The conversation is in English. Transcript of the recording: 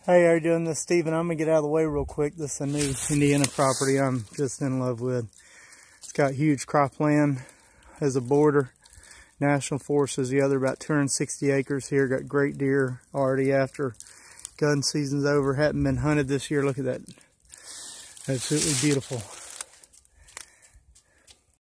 Hey, how you doing? This is Steven. I'm going to get out of the way real quick. This is a new Indiana property I'm just in love with. It's got huge cropland as a border. National Forest is the other, about 260 acres here. Got great deer already after gun season's over. Hadn't been hunted this year. Look at that. Absolutely beautiful.